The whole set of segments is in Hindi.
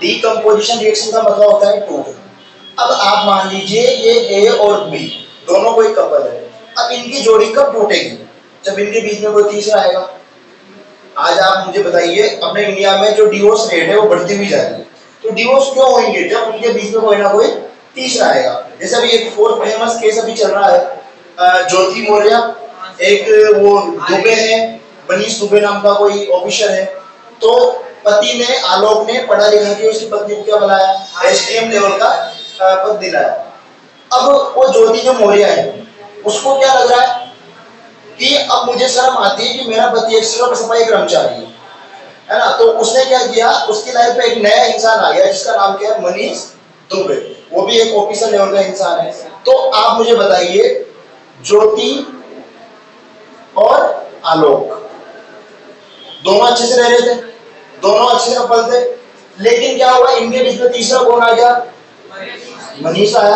डीकंपोजिशन रिएक्शन का मतलब होता है टूट। अब आप मान लीजिए ये ए और बी दोनों कोई कपल है, अब इनकी जोड़ी कब टूटेगी? जब इनके बीच में कोई तीसरा आएगा। आज आप मुझे बताइए, अपने इंडिया में जो डिवोर्स रेट है वो बढ़ती हुई जा रही है, तो डिवोर्स क्यों होंगे? जब उनके बीच में कोई ना कोई तीसरा आएगा। जैसे अभी एक फोर्थ फेमस केस अभी चल रहा है, ज्योति मौर्य, एक वो दुबे है, मनीष दुबे नाम का कोई ऑफिसर है, तो पति ने आलोक ने पढ़ा लिखा के उसकी पत्नी को क्या बनाया, एसडीएम लेवल का पद दिलाया। अब वो ज्योति जो मौर्य है उसको क्या लग रहा है कि अब मुझे शर्म आती है कि मेरा पति एक सफाई कर्मचारी है ना, तो उसने क्या किया, उसकी लाइफ में एक नया इंसान आ गया जिसका नाम क्या है, मनीष दुबे, वो भी एक ऑफिसर लेवल का इंसान है। तो आप मुझे बताइए, ज्योति और आलोक दोनों अच्छे से रह रहे थे, दोनों अच्छे कपल थे, लेकिन क्या हुआ, इनके बीच में तीसरा कौन आ गया, मनीष आया।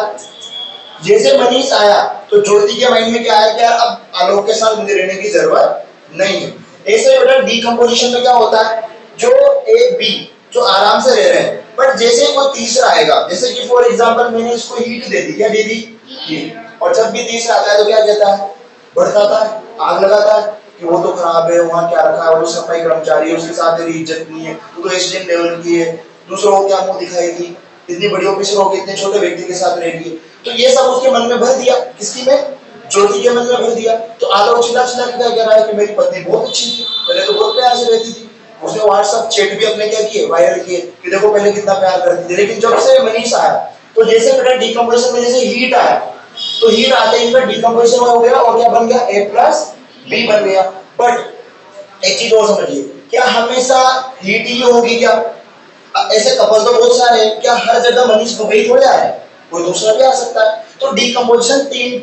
जैसे मनीष आया तो ज्योति के माइंड में क्या आया कि यार अब आलोक के साथ मुझे रहने की जरूरत नहीं है। ऐसे बेटा डीकंपोजिशन में क्या होता है, जो ए बी जो आराम से रह रहे हैं, बट जैसे कोई तीसरा आएगा, जैसे कि फॉर एग्जांपल मैंने इसको हीट दे दी, क्या दे दी, हीट, और जब भी तीसरा आता है तो क्या कहता है, भड़काता है, आग लगाता है कि वो तो खराब है, वहां क्या रखा है, वो सफाई कर्मचारी है, उसके साथ तेरी इज्जत नहीं है, तू तो एसडीएम लेवल की है, दूसरों को क्या मुंह दिखाएगी, इतनी बड़ी ऑफिसर होकर इतने छोटे व्यक्ति के साथ रहेगी। तो ये सब उसके मन में भर दिया, किसकी में, ज्योति के मन में भर दिया। तो आलोक चिल्ला चिल्ला के क्या कह रहा है कि मेरी पत्नी बहुत अच्छी थी, पहले तो बहुत प्यार से रहती थी, उसने व्हाट्सएप चैट भी अपने क्या किए, वायरल किए कि देखो पहले कितना प्यार करती थी। लेकिन जब से मनीष आया, तो जैसे बेटा डीकंपोजिशन में जैसे हीट आया, तो हीट आते ही इनका डीकंपोजिशन हो गया और क्या बन गया, A प्लस B बन गया। बट एक चीज और समझिए, क्या हमेशा हीट ही होगी क्या? ऐसे कपल तो बहुत सारे हैं, क्या हर जगह मनीष दुबे ही थोड़ा है, कोई दूसरा भी आ सकता है। तो डीकंपोजिशन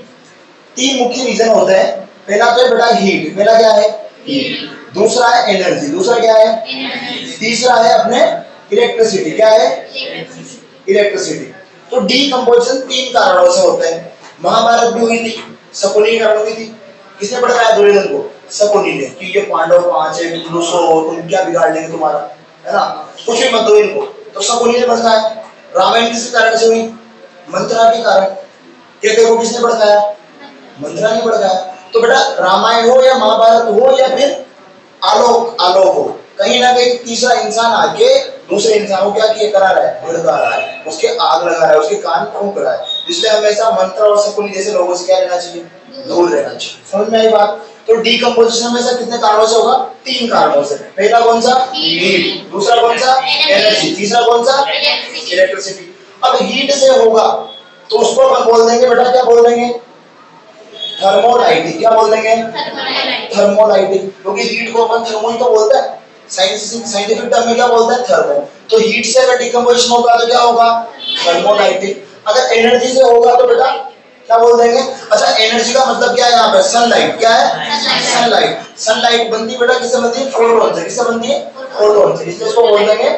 तीन मुख्य रीजन होते हैं। पहला तो है बेटा हीट, पहला क्या है, हीट, दूसरा है एनर्जी, दूसरा क्या है, तीसरा है अपने इलेक्ट्रिसिटी, क्या है, इलेक्ट्रिसिटी। तो डीकंपोजिशन तीन कारणों से होते हैं। महाभारत भी हुई थी, शकुनी कारण हुई थी, किसने भड़काया, दुर्योधन को, शकुनी ने, कि ये पांडव 5 है, तुम 100 तुम क्या बिगाड़ लेंगे तुम्हारा, है ना, कुछ भी मत दो इनको, तो शकुनी ने भड़काया। रामायण किस कारण से हुई, मंत्रा के कारण। कहते हो किसने भड़काया, मंत्रा ने भड़काया। तो बेटा रामायण हो या महाभारत हो या फिर आलोक हो, कहीं ना कहीं तीसरा इंसान आके दूसरे इंसान को क्या किए करा रहा है, भड़का रहा है, उसके आग लगा रहा है, उसके कान फूंक रहा है। इसलिए हमेशा मंत्रा और शकुनी जैसे लोगों से क्या रहना चाहिए, दूर रहना चाहिए। समझ में आई बात? तो डीकंपोजिशन हमेशा कितने कारणों से होगा, तीन कारणों से। पहला कौन सा, हीट, दूसरा कौन सा, एनर्जी, तीसरा कौन सा, इलेक्ट्रिसिटी। अब हीट से होगा तो उसको अपन बोल देंगे बेटा, क्या बोल देंगे, थर्मोलाइटिक। क्या बोल देंगे, थर्मोलाइटिक, क्योंकि हीट को अपन थर्मो ही तो बोलते हैं, साइंटिफिक टर्म में क्या बोलते हैं, थर्मो। तो हीट से अगर डीकंपोजिशन होगा तो क्या होगा, थर्मोलाइटिक। अगर एनर्जी से होगा तो बेटा क्या बोल देंगे, अच्छा एनर्जी का मतलब क्या है यहाँ पे, सनलाइट। क्या है, सनलाइट। सनलाइट बनती बेटा किससे बनती है, फोटोन से। किससे बनती है, फोटोन से, इसलिए इसको बोल देंगे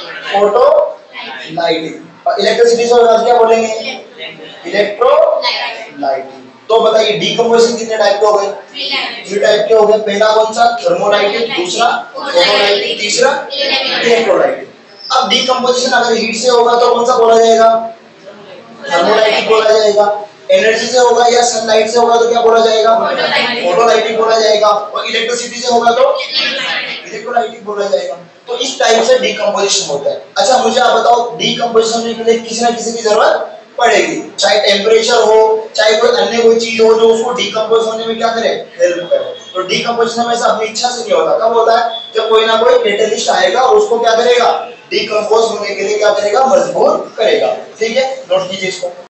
फोटोलाइटिक। और इलेक्ट्रिसिटी से होगा क्या बोलेंगे, इलेक्ट्रोलाइटिक। तो बताइए डीकंपोजिशन कितने टाइप के हो गए, 3 टाइप के हो गए। पहला कौन सा, थर्मोलाइटिक, दूसरा फोटोलाइटिक, तीसरा इलेक्ट्रोलाइटिक। अब डीकंपोजिशन अगर हीट से होगा तो कौन सा बोला जाएगा, थर्मोलाइटिक बोला जाएगा। एनर्जी से होगा या सनलाइट से होगा तो क्या बोला जाएगा, फोटोलाइटिक बोला जाएगा। और इलेक्ट्रिसिटी से होगा तो इलेक्ट्रोलाइटिक बोला जाएगा। तो इस टाइप से डीकंपोजिशन होता है। अच्छा मुझे आप बताओ, डीकंपोजिशन के लिए किसी ना किसी की जरूरत पड़ेगी, चाहे टेम्परेचर हो, चाहे कोई अन्य कोई चीज हो जो उसको डीकंपोज होने में क्या करे, हेल्प करे। तो डीकंपोजिशन हमेशा अपनी इच्छा से नहीं होता, कब होता है, जब कोई ना कोई कैटलिस्ट आएगा और उसको क्या करेगा, डीकंपोज होने के लिए क्या करेगा, मजबूर करेगा। ठीक है, नोट कीजिए इसको।